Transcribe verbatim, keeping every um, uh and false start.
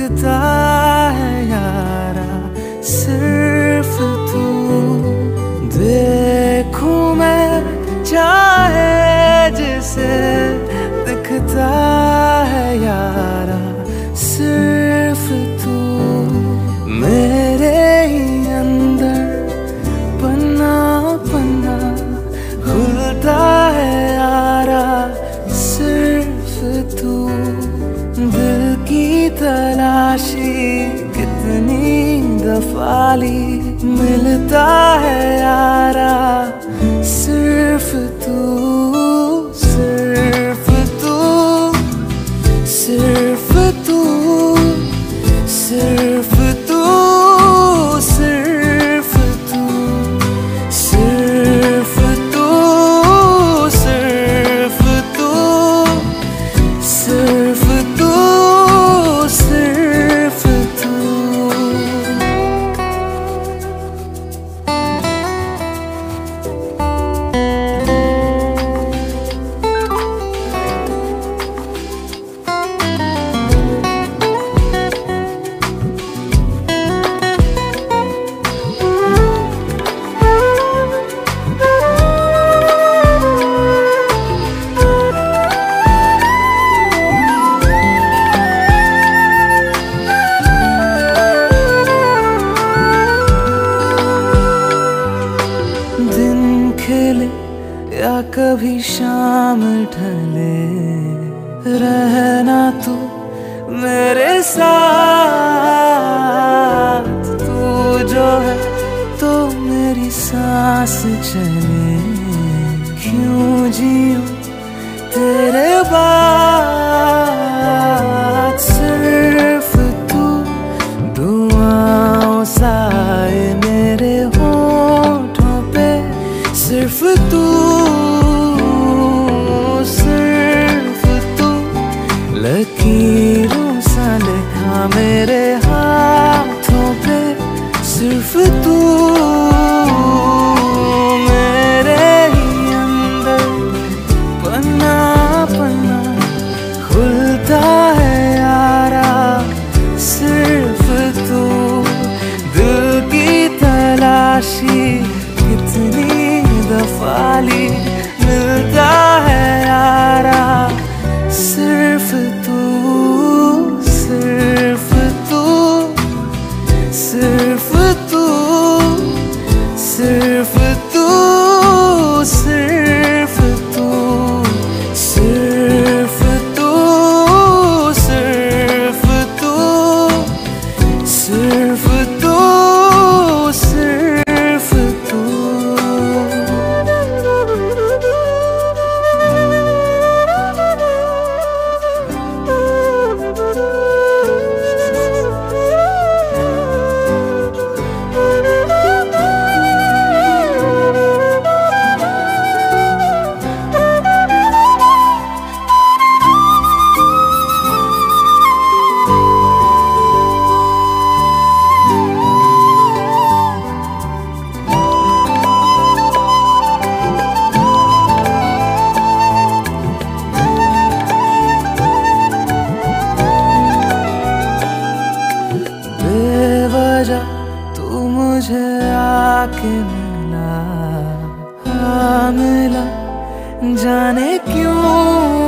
दिखता है यारा सिर्फ तू। देखूं मैं चाहे जिसे, दिखता है यारा सिर्फ तू। मेरे ही अंदर पन्ना पन्ना खुलता है यारा सिर्फ तू। दिल की तलाशी कितनी दफा ली, मिलता है यारा सिर्फ तू। सिर्फ तू, सिर्फ तू, सिर्फ तू, सिर्फ तू, सिर्फ तू, सिर्फ तू, सिर्फ तू, सिर्फ तू। या कभी शाम ढले, रहना तू मेरे साथ। तू जो है तो मेरी सांस चले, क्यों जीऊं तेरे बाद। सिर्फ तू, दुआओं साए मेरे होठों पे, सिर्फ तू, सिर्फ तू। लकीरों सा लिखा मेरे हाथों पे, सिर्फ तू। मेरे ही अंदर पन्ना पन्ना खुलता है यारा सिर्फ तू। दिल की तलाशी कितनी दफा ली, मिलता है यारा सिर्फ तू। सिर्फ तू, सिर्फ तू, सिर्फ तू, सिर्फ तू, सिर्फ तू, सिर्फ तू, सिर्फ तू, सिर्फ तू। तू मुझे आके मिला, हाँ मिला, जाने क्यों